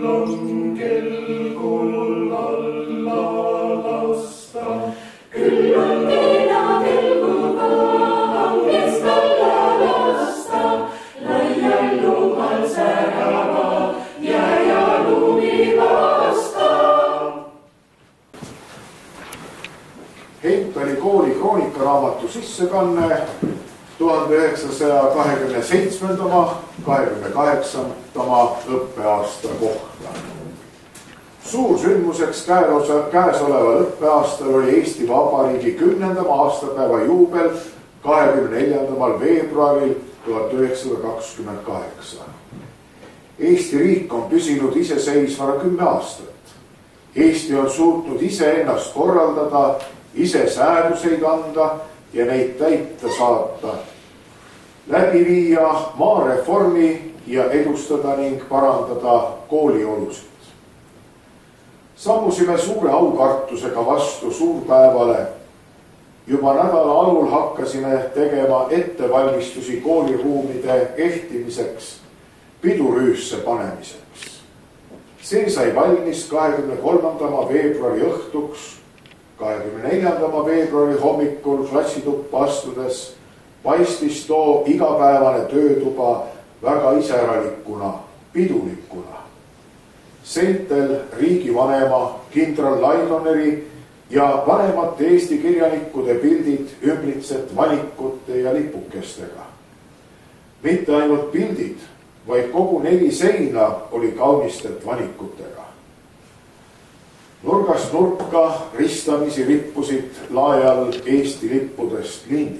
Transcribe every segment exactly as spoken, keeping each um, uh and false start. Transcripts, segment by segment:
on kelgul alla lasta. Küll on keena kelguga hangest alla lasta. Laial lumal särava jää ja lumi vasta. Heintali kooli kroonikaraamatu sissekanne tuhande üheksasaja kahekümne seitsmendama kahekümne kaheksandama õppeaasta kohta. Suursündmuseks käesoleval õppeaastal oli Eesti Vabariigi kümnendama aastapäeva juubel kahekümne neljandamal veebruaril tuhat üheksasada kakskümmend kaheksa. Eesti riik on püsinud iseseisvana kümme aastat. Eesti on suutnud iseennast korraldada, ise sääduseid anda ja neid täita saata, läbi viia maareformi ja edustada ning parandada kooliolusid. Sammusime suure aukartusega vastu suurpäevale. Juba nädala alul hakkasime tegema ettevalmistusi kooliruumide ehtimiseks, pidurüüsse panemiseks. See sai valmis kahekümne kolmandama veebruari õhtuks. kahekümne neljandama veebruari hommikul klassituppa astudes paistis too igapäevane töötuba väga iseäralikuna, pidulikuna. Seintel riigivanema kindral Laidoneri ja vanemate Eesti kirjanikkude pildid ümbritset valikute ja lipukestega. Mitte ainult pildid, vaid kogu neli seina oli kaunistet valikutega. Nurgast nurka ristamisi rippusid laajal Eesti lippudest lindid.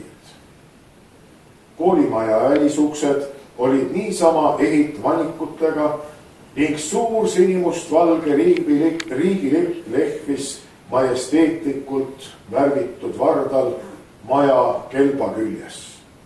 Koolimaja välisuksed olid niisama ehitvanikutega ning suur sinimustvalge riigilipp lehvis majesteetlikult värvitud vardal maja kelba küljes.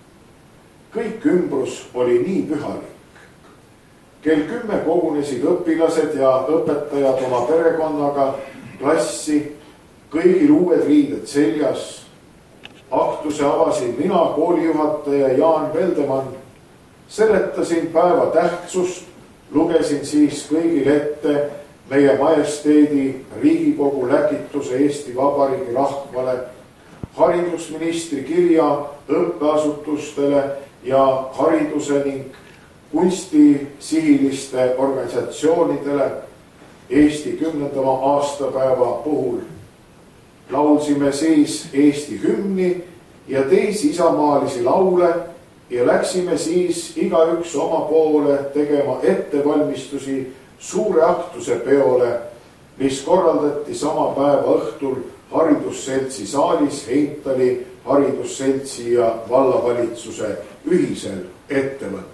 Kõik ümbrus oli nii pühalik. Kell kümme kogunesid õpilased ja õpetajad oma perekonnaga klassi, kõigil uued riided seljas. Aktuse avasin mina, koolijuhataja Jaan Veldemann. Seletasin päeva tähtsust, lugesin siis kõigil ette meie majesteedi Riigikogu läkituse Eesti Vabariigi rahvale, haridusministri kirja õppeasutustele ja hariduse ning kunstisihiliste organisatsioonidele Eesti kümnendama aastapäeva puhul. Laulsime siis Eesti hümni ja teisi isamaalisi laule ja läksime siis igaüks oma poole tegema ettevalmistusi suure aktuse peole, mis korraldati sama päeva õhtul haridusseltsi saalis Heintali haridusseltsi ja vallavalitsuse ühisel ettevõttel.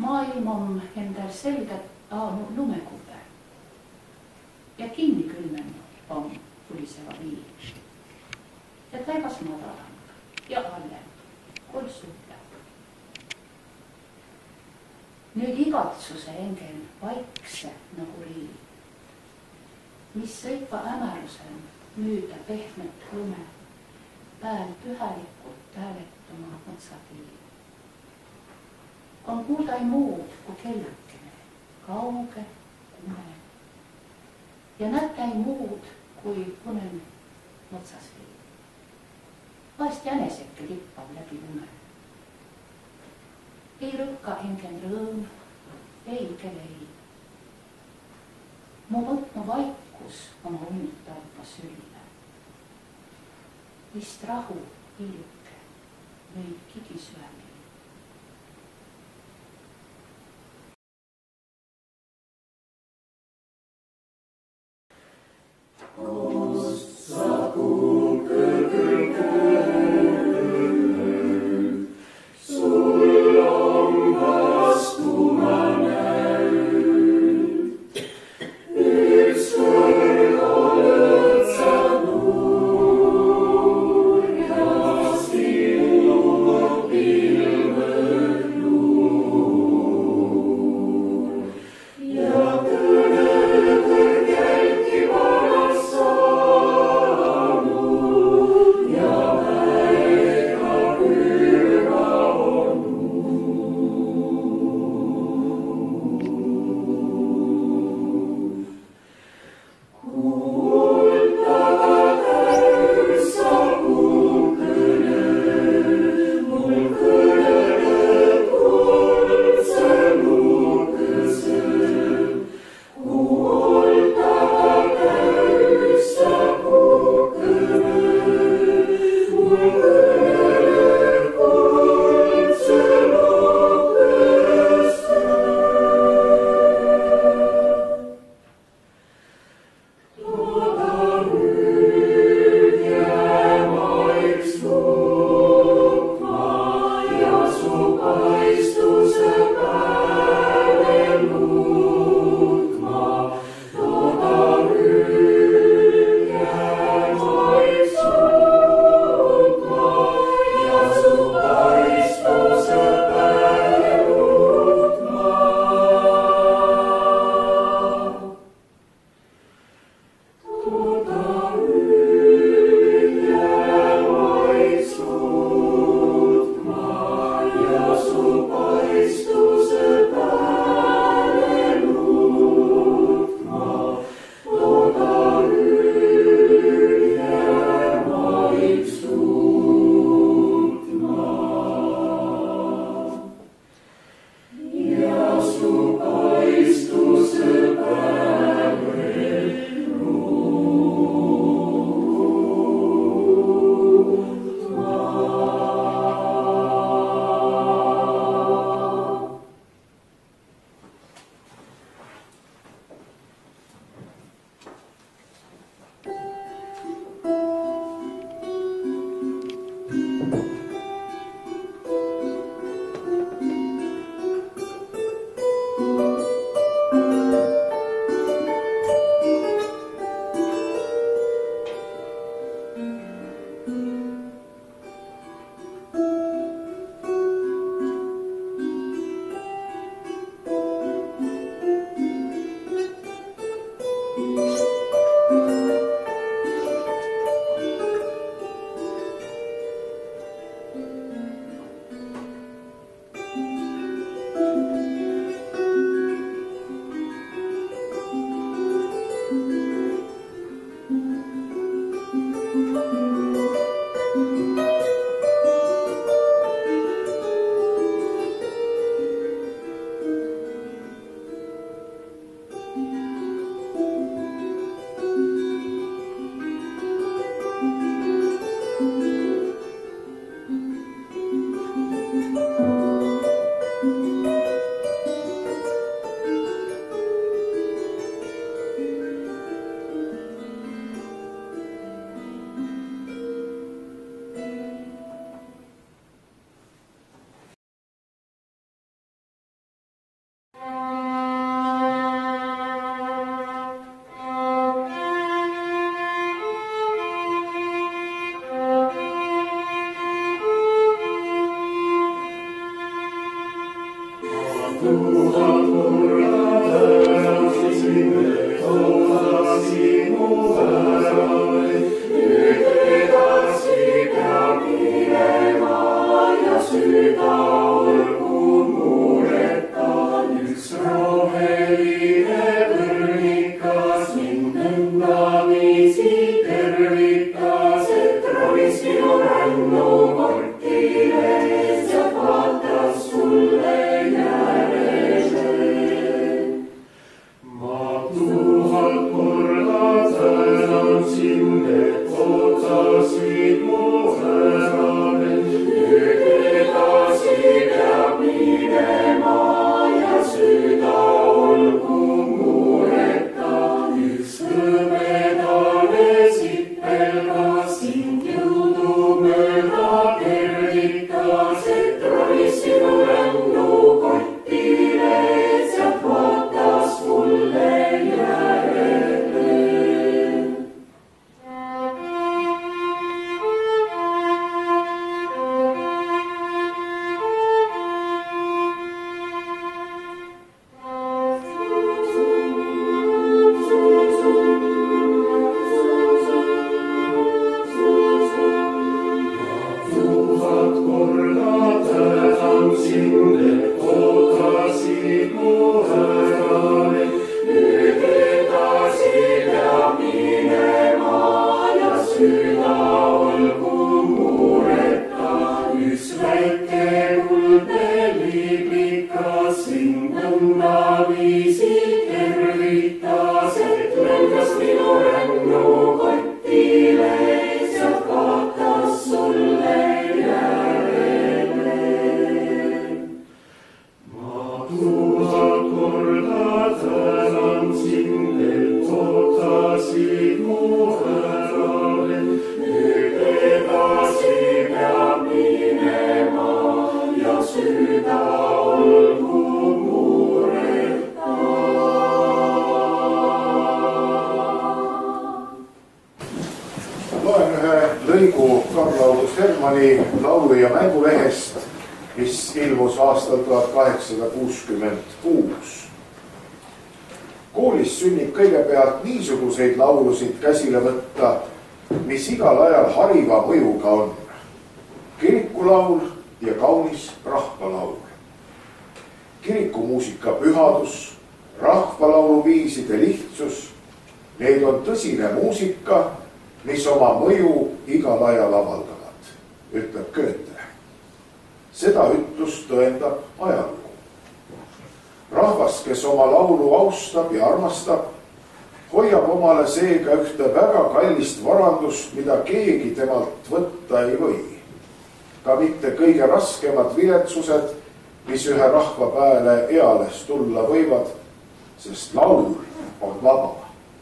maailm on endal selgelt aamu lumekube ja kinni külmenud on puliseva vii. Ja taivas madalam ja allem kolsutab. Nüüd igatsuse engel vaikse nagu liiv, mis sõitva ämärusel müüda pehmet lume, päev pühalikult hääletuma otsatiiv. On kuulda ei muud kui kellakene, kauge, kume. Ja nätta ei muud kui punen otsas viib. Vahest jäneseke lippab läbi lume. Ei rõkka engen rõõm, ei kelei. Mu võtnu vaikus oma unnitava sülle. Vist rahu hiljuke või kigisüämi. Kust sa kuulge küll küll, sul on vastuma näid. Ükskõrg oled sa nuur ja sinu pilv. laulu- ja mängulehest, mis ilmus aastal tuhat kaheksasada kuuskümmend kuus. Koolis sünnib kõigepealt niisuguseid laulusid käsile võtta, mis igal ajal hariva mõjuga on. Kirikulaul ja kaunis rahvalaul. Kirikumuusika pühadus, rahvalauluviiside lihtsus, need on tõsine muusika, mis oma mõju igal ajal avaldavad, ütleb Goethe. Seda ütlust tõendab ajalugu. Rahvas, kes oma laulu austab ja armastab, hoiab omale seega ühte väga kallist varandust, mida keegi temalt võtta ei või. Ka mitte kõige raskemad viletsused, mis ühe rahva pääle eales tulla võivad, sest laul on vaba.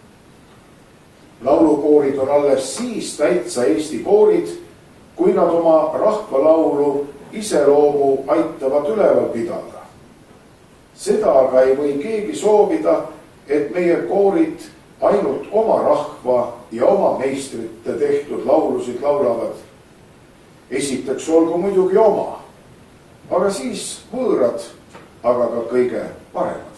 Laulukoorid on alles siis täitsa Eesti koorid, kui nad oma rahvalaulu iseloomu aitavad üleval pidada. Seda aga ei või keegi soovida, et meie koorid ainult oma rahva ja oma meistrite tehtud laulusid laulavad. Esiteks olgu muidugi oma, aga siis võõrad, aga ka kõige paremad.